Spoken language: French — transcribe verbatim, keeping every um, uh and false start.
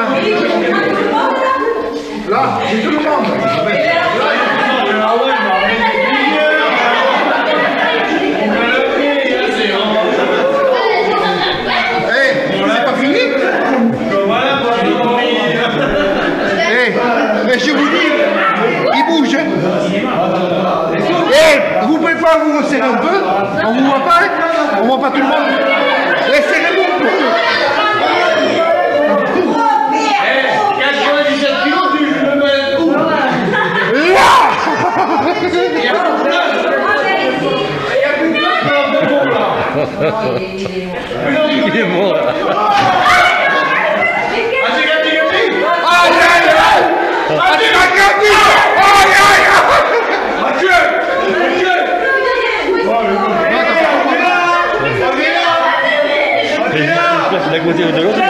Là, c'est tout le monde. Eh, c'est pas fini? Eh, je vous dis, il bouge. Eh, vous pouvez pas vous resserrer un peu? On vous voit pas? On voit pas tout le monde? Eh, serrez-vous un peu. Il est bon là. La côté de l'autre.